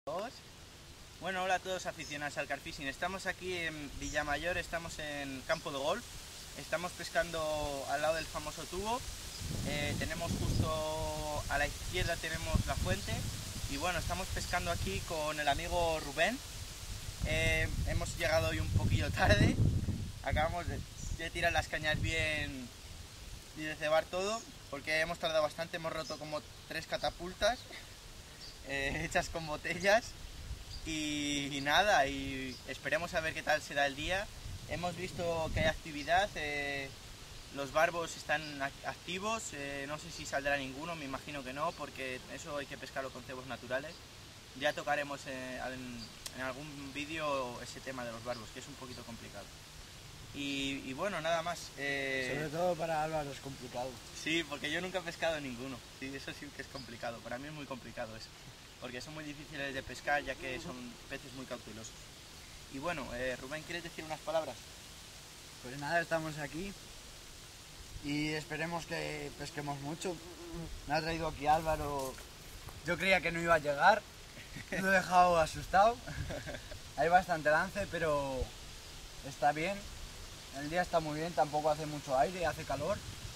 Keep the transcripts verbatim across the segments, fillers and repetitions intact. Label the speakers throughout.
Speaker 1: Dos. Bueno, hola a todos aficionados al carfishing. Estamos aquí en Villamayor, estamos en campo de golf. Estamos pescando al lado del famoso tubo. Eh, tenemos justo a la izquierda tenemos la fuente. Y bueno, estamos pescando aquí con el amigo Rubén. Eh, hemos llegado hoy un poquillo tarde. Acabamos de, de tirar las cañas bien y de cebar todo, porque hemos tardado bastante. Hemos roto como tres catapultas eh, hechas con botellas. Y, y nada, y esperemos a ver qué tal será el día. Hemos visto que hay actividad, eh, los barbos están activos, eh, no sé si saldrá ninguno, me imagino que no, porque eso hay que pescarlo con cebos naturales. Ya tocaremos eh, en, en algún vídeo ese tema de los barbos, que es un poquito complicado. Y, y bueno, nada más. Eh...
Speaker 2: Sobre todo para Álvaro es complicado.
Speaker 1: Sí, porque yo nunca he pescado ninguno, sí, eso sí que es complicado, para mí es muy complicado eso. Porque son muy difíciles de pescar, ya que son peces muy cautelosos. Y bueno, eh, Rubén, ¿quieres decir unas palabras?
Speaker 2: Pues nada, estamos aquí y esperemos que pesquemos mucho. Me ha traído aquí Álvaro, yo creía que no iba a llegar, lo he dejado asustado. Hay bastante lance, pero está bien, el día está muy bien, tampoco hace mucho aire, hace calor.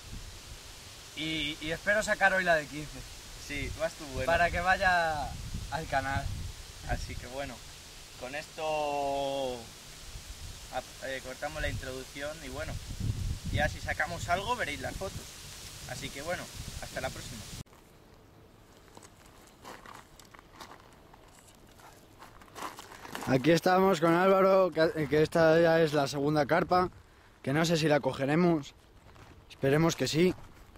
Speaker 2: Y, y espero sacar hoy la de quince.
Speaker 1: Sí, vas tú bueno.
Speaker 2: Para que vaya al canal.
Speaker 1: Así que bueno, con esto eh, cortamos la introducción y bueno, ya si sacamos algo veréis las fotos. Así que bueno, hasta la próxima.
Speaker 2: Aquí estamos con Álvaro, que, que esta ya es la segunda carpa, que no sé si la cogeremos, esperemos que sí.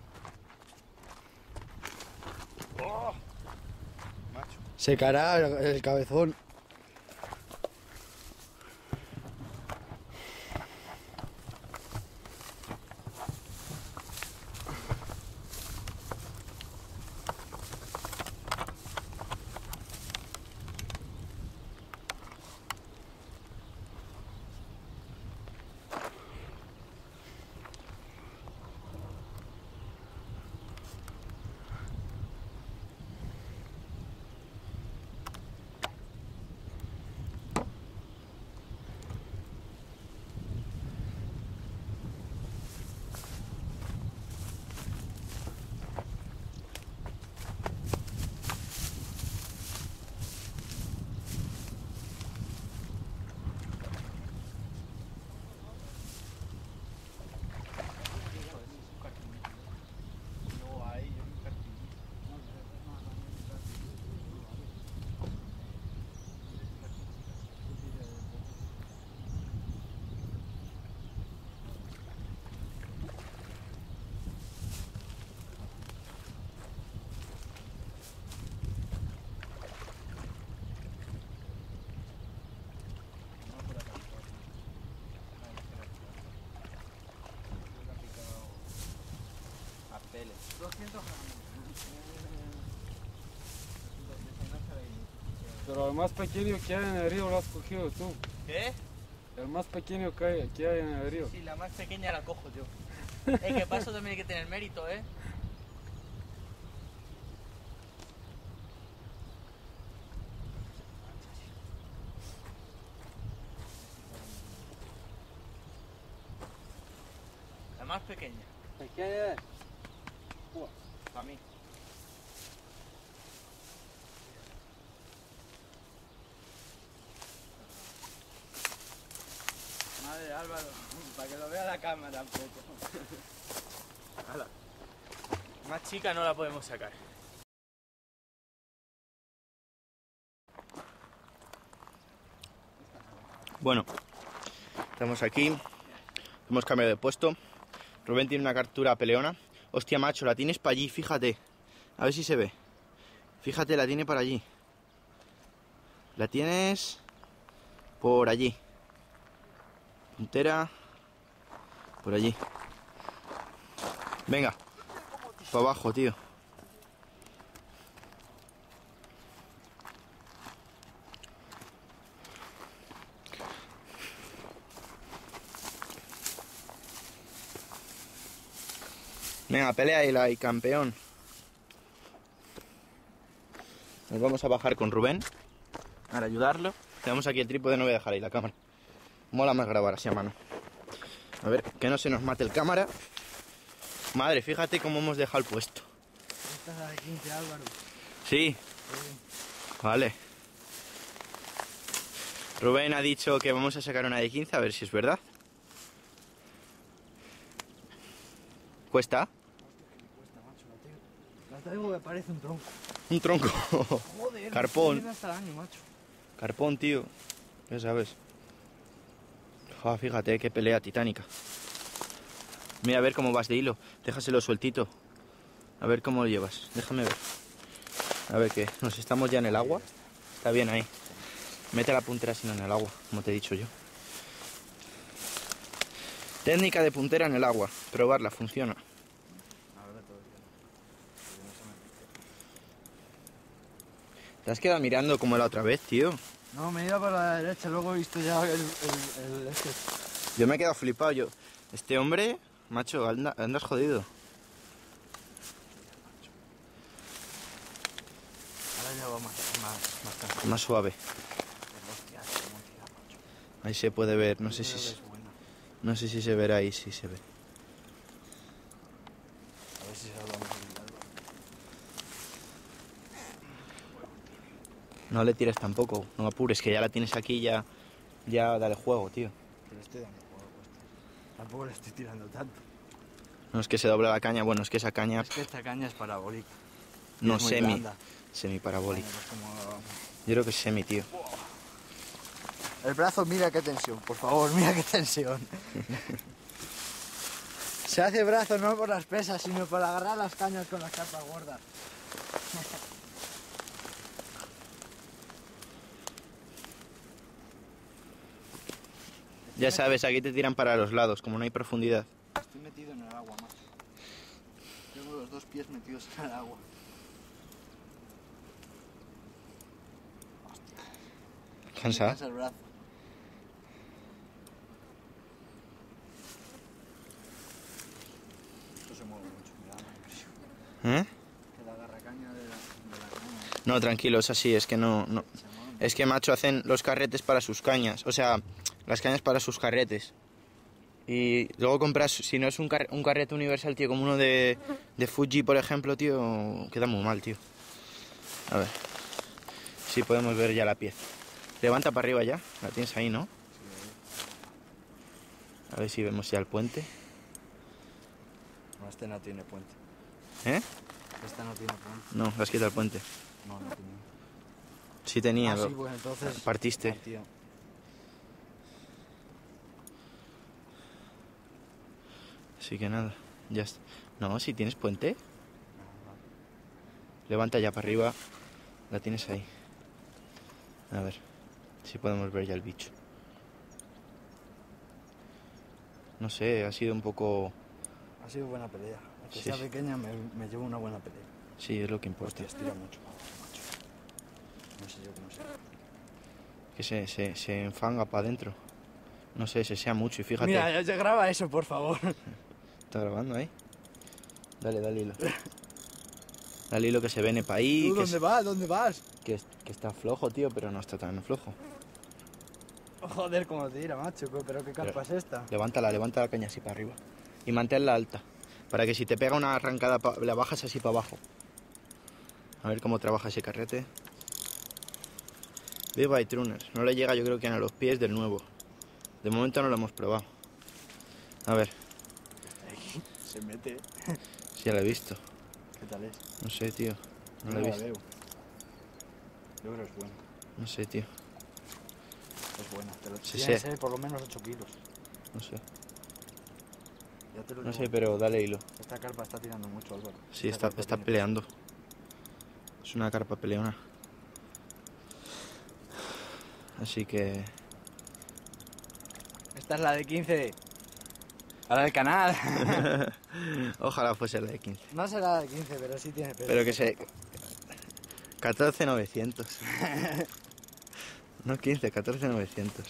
Speaker 1: Oh, macho.
Speaker 2: Secará el, el cabezón. doscientos gramos.
Speaker 3: Pero el más pequeño que hay en el río lo has cogido tú.
Speaker 1: ¿Qué?
Speaker 3: El más pequeño que hay, que hay en el río.
Speaker 1: Sí, la más pequeña la cojo yo. Es que paso también hay que tener mérito, ¿eh? La más pequeña.
Speaker 3: ¿Pequeña?
Speaker 1: Para mí.
Speaker 2: Madre Álvaro, para que lo vea la cámara un poco.
Speaker 1: Hala. Más chica no la podemos sacar. Bueno, estamos aquí, hemos cambiado de puesto. Rubén tiene una captura peleona. Hostia, macho, la tienes para allí, fíjate. A ver si se ve. Fíjate, la tiene para allí. La tienes por allí. Puntera por allí. Venga, para abajo, tío. Venga, pelea y la y campeón. Nos vamos a bajar con Rubén. para ayudarlo. Tenemos aquí el trípode, no voy a dejar ahí la cámara. Mola más grabar así a mano. A ver, que no se nos mate el cámara. Madre, fíjate cómo hemos dejado el puesto.
Speaker 2: Esta es la de quince, Álvaro.
Speaker 1: Sí. Vale. Rubén ha dicho que vamos a sacar una de quince, a ver si es verdad. ¿Cuesta?
Speaker 2: Cuesta, macho, la traigo. La traigo que parece un tronco.
Speaker 1: Un tronco.
Speaker 2: Joder,
Speaker 1: Carpón.
Speaker 2: me estoy hasta el año, macho.
Speaker 1: Carpón, tío. Ya sabes. Jo, fíjate, qué pelea titánica. Mira a ver cómo vas de hilo. Déjaselo sueltito. A ver cómo lo llevas. Déjame ver. A ver qué. Nos estamos ya en el agua. Está bien ahí. Mete la puntera sino en el agua, como te he dicho yo. Técnica de puntera en el agua. Probarla, funciona.
Speaker 2: Ahora todo bien.
Speaker 1: Te has quedado mirando como la otra vez, tío.
Speaker 2: No, me iba para la derecha, luego he visto ya el, el, el este.
Speaker 1: Yo me he quedado flipado. Yo. Este hombre, macho, anda- andas jodido.
Speaker 2: Ahora ya va más, más, más tranquilo.
Speaker 1: Más suave.
Speaker 2: Hostia, cómo tira, macho.
Speaker 1: Ahí se puede ver. No sé
Speaker 2: Yo
Speaker 1: si,
Speaker 2: creo que
Speaker 1: se-
Speaker 2: es buena.
Speaker 1: no sé si se verá ahí. Sí se ve.
Speaker 2: A ver si salvamos el Álvaro.
Speaker 1: No le tires tampoco. No apures, que ya la tienes aquí. Ya, ya dale juego, tío.
Speaker 2: Que le estoy dando juego, pues. Tampoco le estoy tirando tanto.
Speaker 1: No es que se dobla la caña. Bueno, es que esa caña
Speaker 2: Es que esta caña es parabólica.
Speaker 1: no
Speaker 2: es muy
Speaker 1: semi.
Speaker 2: blanda.
Speaker 1: Semi parabólica.
Speaker 2: Bueno, pues como-
Speaker 1: Yo creo que es semi, tío.
Speaker 2: El brazo, mira qué tensión, por favor, mira qué tensión. Se hace brazo no por las pesas, sino por agarrar las cañas con las carpas gordas.
Speaker 1: Ya sabes, aquí te tiran para los lados, como no hay profundidad.
Speaker 2: Estoy metido en el agua, macho. Tengo los dos pies metidos en el agua. Me
Speaker 1: ¿Cansa?
Speaker 2: cansa el brazo. Esto se mueve mucho, me da la impresión.
Speaker 1: ¿Eh?
Speaker 2: Que la agarra caña de la, de la caña
Speaker 1: No, tranquilo, es así, es que no, no.
Speaker 2: se mueve.
Speaker 1: Es que, macho, hacen los carretes para sus cañas. O sea, las cañas para sus carretes. Y luego compras, si no es un, car- un carrete universal, tío, como uno de, de Fuji, por ejemplo, tío, queda muy mal, tío. A ver. Sí, podemos ver ya la pieza. Levanta para arriba ya, la tienes ahí, ¿no? A ver si vemos ya el puente.
Speaker 2: No, este no tiene puente.
Speaker 1: ¿Eh?
Speaker 2: Este no tiene puente.
Speaker 1: No, le has quitado el puente.
Speaker 2: No, no tiene.
Speaker 1: Sí tenía,
Speaker 2: Ah,
Speaker 1: lo-
Speaker 2: sí, bueno, entonces...
Speaker 1: partiste.
Speaker 2: Partido.
Speaker 1: Así que nada, ya está. No, si tienes puente,
Speaker 2: No, no.
Speaker 1: levanta ya para arriba, la tienes ahí. A ver, si podemos ver ya el bicho. No sé, ha sido un poco...
Speaker 2: Ha sido buena pelea. Aunque
Speaker 1: Sí,
Speaker 2: sea
Speaker 1: sí.
Speaker 2: pequeña, me, me llevo una buena pelea.
Speaker 1: Sí, es lo que importa.
Speaker 2: Hostia, estira mucho, macho. No sé yo cómo sé.
Speaker 1: Que se, se, se enfanga para adentro. No sé, se sea mucho y fíjate.
Speaker 2: Mira, ya, ya graba eso, por favor.
Speaker 1: Está grabando ahí. Dale, dale hilo. Dale hilo que se viene para ahí.
Speaker 2: ¿Tú
Speaker 1: Que,
Speaker 2: dónde
Speaker 1: es-
Speaker 2: vas? ¿Dónde vas?
Speaker 1: que, es- que está flojo, tío, pero no está tan flojo.
Speaker 2: Joder, cómo tira, macho. Pero qué carpa es esta.
Speaker 1: Levántala, levanta la caña así para arriba. Y manténla alta. Para que si te pega una arrancada, pa- la bajas así para abajo. A ver cómo trabaja ese carrete. Viva y Truner. No le llega, yo creo que a los pies del nuevo. De momento no lo hemos probado. A ver,
Speaker 2: Se mete.
Speaker 1: si ya lo he visto.
Speaker 2: ¿Qué tal es?
Speaker 1: No sé, tío. No lo
Speaker 2: Yo
Speaker 1: he
Speaker 2: la
Speaker 1: visto.
Speaker 2: veo. Yo creo que es buena.
Speaker 1: No sé, tío.
Speaker 2: Es buena. Te lo
Speaker 1: Sí,
Speaker 2: tiene que
Speaker 1: sí.
Speaker 2: ser por lo menos ocho kilos.
Speaker 1: No sé.
Speaker 2: Ya te lo
Speaker 1: No
Speaker 2: digo.
Speaker 1: sé, pero dale hilo.
Speaker 2: Esta carpa está tirando mucho, Álvaro.
Speaker 1: Sí,
Speaker 2: Esta
Speaker 1: está,
Speaker 2: carpa
Speaker 1: está
Speaker 2: tiene
Speaker 1: peleando. Es una carpa peleona. Así que...
Speaker 2: peso. Esta es la de quince. A la del canal.
Speaker 1: Ojalá fuese la de quince.
Speaker 2: No será la de quince, pero sí tiene peso.
Speaker 1: Pero que se... catorce novecientos. No quince, catorce novecientos.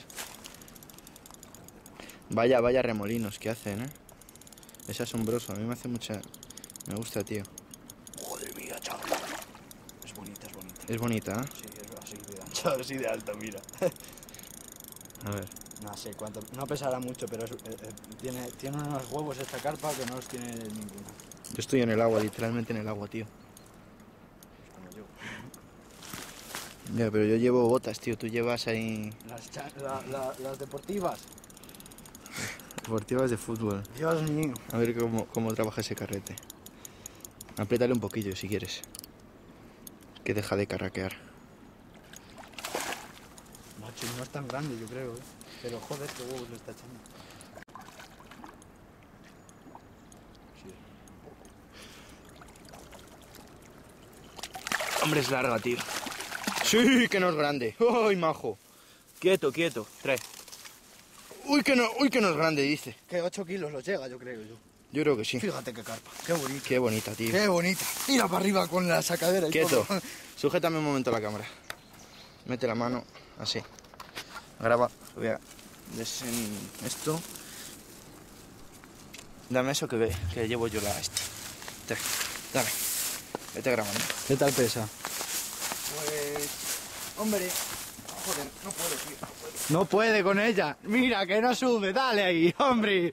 Speaker 1: Vaya, vaya remolinos que hacen, ¿eh? Es asombroso, a mí me hace mucha... Me gusta, tío.
Speaker 2: Joder mía, chaval. Es bonita, es bonita.
Speaker 1: Es bonita, ¿eh?
Speaker 2: Sí, es así, cuidado. Macho, así de alto, mira.
Speaker 4: A ver.
Speaker 2: No sé cuánto, no pesará mucho, pero es- eh, eh, tiene, tiene unos huevos esta carpa que no los tiene ninguna.
Speaker 4: Yo estoy en el agua, literalmente en el agua, tío.
Speaker 2: Pues como yo.
Speaker 4: Ya, pero yo llevo botas, tío. Tú llevas ahí
Speaker 2: Las, cha- la- la- las deportivas.
Speaker 4: deportivas de fútbol.
Speaker 2: Dios mío.
Speaker 4: A ver cómo, cómo trabaja ese carrete. Apriétale un poquillo si quieres. Que deja de carraquear.
Speaker 2: Macho, y no es tan grande, yo creo, ¿eh? Pero joder, qué huevos le está echando. Sí.
Speaker 4: Hombre, es larga, tío. Sí, que no es grande. ¡Ay, majo! Quieto, quieto. Trae. Uy, que no, uy, que no es grande, dice.
Speaker 2: Que ocho kilos los llega, yo creo yo.
Speaker 4: Yo creo que sí.
Speaker 2: Fíjate qué carpa, qué bonita.
Speaker 4: Qué bonita, tío.
Speaker 2: Qué bonita. Mira para arriba con la sacadera y
Speaker 4: Quieto.
Speaker 2: todo.
Speaker 4: Sujétame un momento la cámara. Mete la mano así. Graba. Voy a desen... esto. Dame eso que ve, que llevo yo la esta. Trae. Dame. Vete grabando.
Speaker 2: ¿Qué tal pesa?
Speaker 4: Pues... hombre... joder, no puedo, tío. No puedo.
Speaker 2: No puede con ella. Mira que no sube, dale ahí, hombre.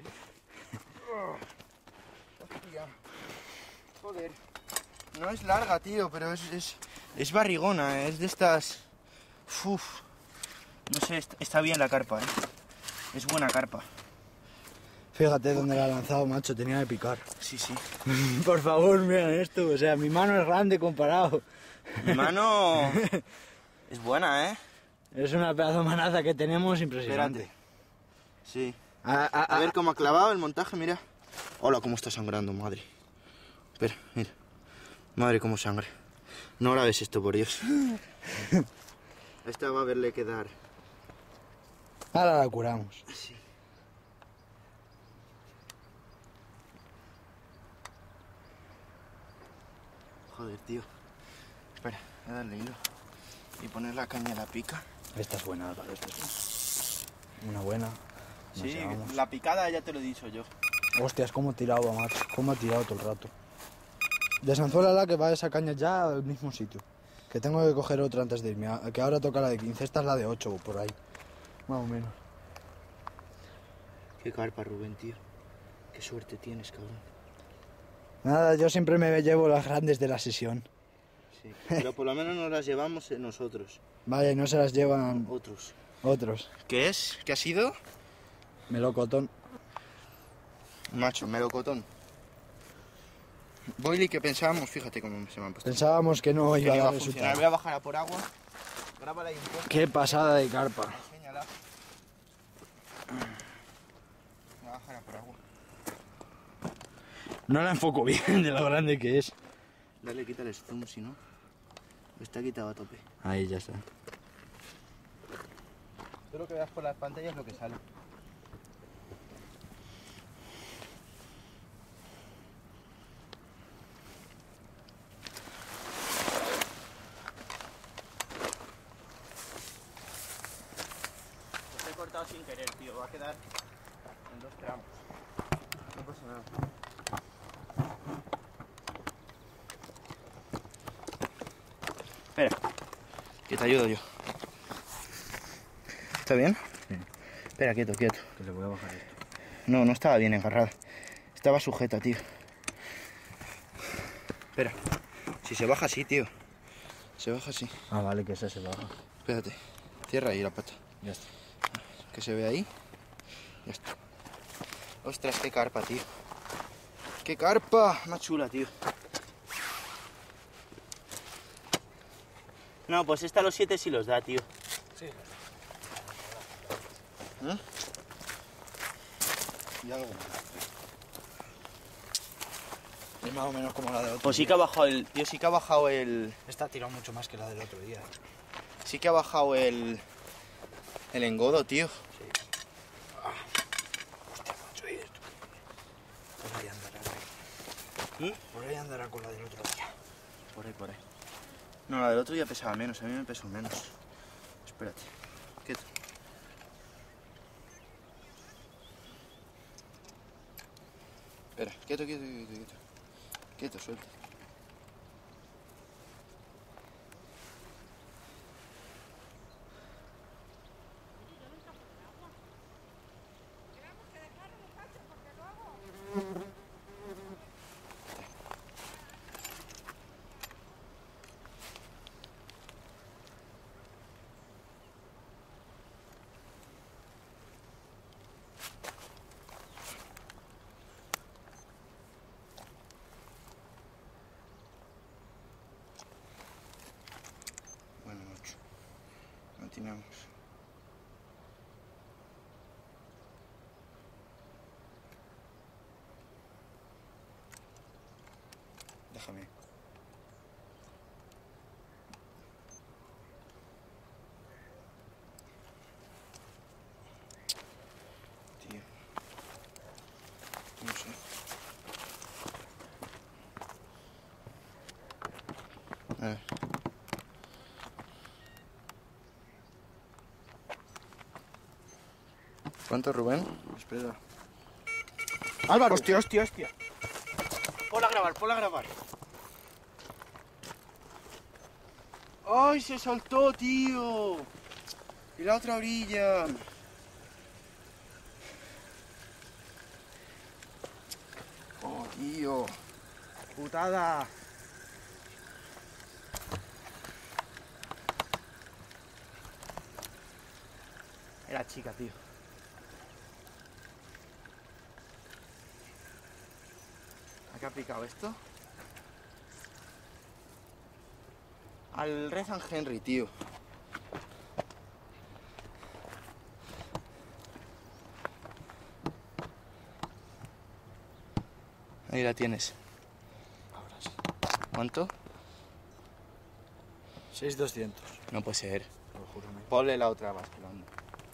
Speaker 4: Hostia. Joder. No es larga, tío, pero es, es, es barrigona, es de estas... Uf. No sé, est- está bien la carpa, ¿eh? Es buena carpa.
Speaker 2: Fíjate dónde la ha lanzado, macho, tenía que picar.
Speaker 4: Sí, sí.
Speaker 2: Por favor, mira esto, o sea, mi mano es grande comparado.
Speaker 4: Mi mano... es buena, ¿eh?
Speaker 2: Es una pedazo de manaza que tenemos impresionante.
Speaker 4: Espérate. Sí.
Speaker 2: A, a-
Speaker 4: A
Speaker 2: a-
Speaker 4: ver cómo ha clavado el montaje, mira. Hola, cómo está sangrando, madre. Espera, mira. Madre, cómo sangra. No grabes esto, por Dios. Esta va a haberle que dar.
Speaker 2: ahora la curamos.
Speaker 4: Sí. Joder, tío. Espera, voy a darle hilo. Y poner la caña a la pica.
Speaker 2: Esta es buena, Álvaro, esta es buena. Una buena. Nos
Speaker 1: Sí,
Speaker 2: llevamos.
Speaker 1: la picada ya te lo he dicho yo.
Speaker 2: Hostias, cómo tiraba, macho. Cómo ha tirado todo el rato. Desanzuélala que va esa caña ya al mismo sitio. Que tengo que coger otra antes de irme. a- Que ahora toca la de quince, esta es la de ocho por ahí. Más o menos.
Speaker 4: Qué carpa, Rubén, tío. Qué suerte tienes, cabrón.
Speaker 2: Nada, yo siempre me llevo las grandes de la sesión.
Speaker 4: Sí. Pero por lo menos nos las llevamos eh, nosotros.
Speaker 2: Vaya, y no se las llevan
Speaker 4: Otros.
Speaker 2: otros.
Speaker 4: ¿Qué es? ¿Qué ha sido?
Speaker 2: Melocotón.
Speaker 4: Macho, melocotón. Boily que pensábamos, fíjate cómo se me han puesto.
Speaker 2: Pensábamos que no
Speaker 4: Que
Speaker 2: iba
Speaker 4: no
Speaker 2: a
Speaker 4: iba
Speaker 2: dar
Speaker 4: a funcionar.
Speaker 2: resultado.
Speaker 4: Voy a bajar a por agua. Grábala ahí un poco.
Speaker 2: Qué pasada de carpa.
Speaker 4: Enséñala. Voy a bajar a por agua.
Speaker 2: No la enfoco bien de lo grande que es.
Speaker 4: Dale, quítale el zoom, si no. Está quitado a tope.
Speaker 2: Ahí ya está.
Speaker 4: Tú lo que veas por las pantallas es lo que sale.
Speaker 1: Los he cortado sin querer, tío. Va a quedar en dos tramos.
Speaker 4: No pasa nada. Espera, que te ayudo yo. ¿Está bien?
Speaker 2: Sí.
Speaker 4: Espera, quieto, quieto.
Speaker 2: Que le voy a bajar esto.
Speaker 4: No, no estaba bien agarrada. Estaba sujeta, tío. Espera. Si se baja así, tío. Se baja así.
Speaker 2: Ah, vale, que esa se baja.
Speaker 4: Espérate. Cierra ahí la pata.
Speaker 2: Ya está.
Speaker 4: Que se ve ahí. Ya está. Ostras, qué carpa, tío. ¡Qué carpa! Más chula, tío.
Speaker 1: No, pues esta a los siete sí los da, tío.
Speaker 2: Sí.
Speaker 4: ¿Eh?
Speaker 2: Y algo más. Es más o menos como la del otro
Speaker 1: Pues sí
Speaker 2: día.
Speaker 1: que ha bajado el...
Speaker 4: Tío, sí que ha bajado el...
Speaker 2: Esta ha tirado mucho más que la del otro día.
Speaker 4: Sí que ha bajado el... El engodo, tío.
Speaker 2: Por ahí andará.
Speaker 4: ¿Mm?
Speaker 2: Por ahí andará con la del otro día.
Speaker 4: Por ahí, por ahí. No, la del otro día pesaba menos. A mí me pesó menos. Espérate. Quieto. Espera. Quieto, quieto, quieto, quieto. Quieto, suelta. déjame. Tío. No sé. A ver. ¿Cuánto, Rubén?
Speaker 2: Espera.
Speaker 4: Álvaro. Hostia, hostia, hostia. Ponla a grabar, ponla a grabar. ¡Ay, se soltó, tío! Y la otra orilla. Oh, tío. Putada. Era chica, tío. ¿A qué ha picado esto? Al Red San Henry, tío. Ahí la tienes.
Speaker 2: Ahora sí.
Speaker 4: ¿Cuánto?
Speaker 2: seis doscientos.
Speaker 4: No puede ser.
Speaker 2: Te lo juro, me
Speaker 4: Ponle la otra basculando.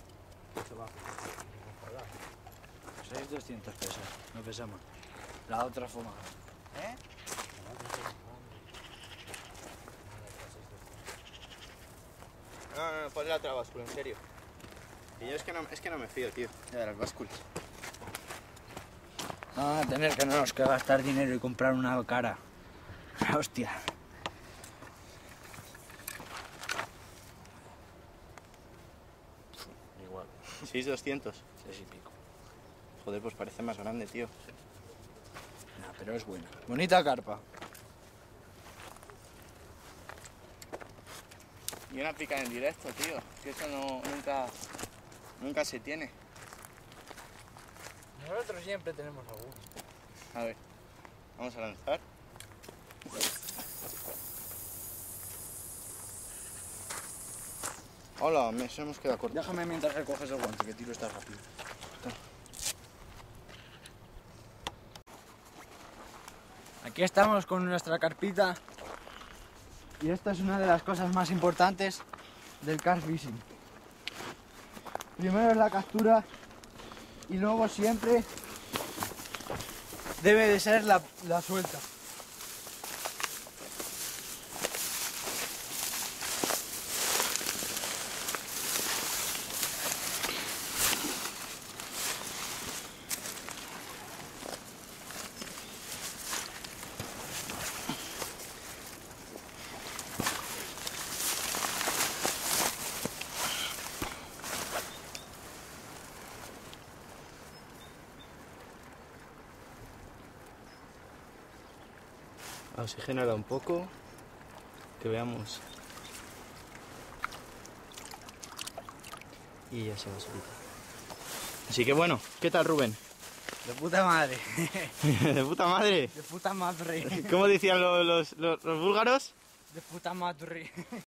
Speaker 2: seis doscientos pesos. No pesa más. La otra fue más grande.
Speaker 4: ¿Eh? No, no, no, ponle la otra báscula, en serio. Y yo es que no, es que no me fío, tío, de las básculas.
Speaker 2: Vamos a tener que no nos que gastar dinero y comprar una cara. Hostia. Igual.
Speaker 4: seis doscientos.
Speaker 2: Seis y pico.
Speaker 4: Joder, pues parece más grande, tío.
Speaker 2: Nah, pero es buena. Bonita carpa.
Speaker 4: Y una pica en directo, tío. Que eso no, nunca, nunca se tiene.
Speaker 2: Nosotros siempre tenemos alguna.
Speaker 4: A ver, vamos a lanzar. Hola, me se hemos quedado cortos.
Speaker 2: Déjame mientras recoges el guante, que tiro está rápido. Aquí estamos con nuestra carpita. Y esta es una de las cosas más importantes del carp fishing. Primero es la captura y luego siempre debe de ser la, la suelta.
Speaker 4: Oxigénala un poco, que veamos. Y ya se va a subir. Así que bueno, ¿qué tal, Rubén?
Speaker 2: De puta madre.
Speaker 4: ¿De puta madre?
Speaker 2: De puta madre.
Speaker 4: ¿Cómo decían los, los, los, los búlgaros?
Speaker 2: De puta madre.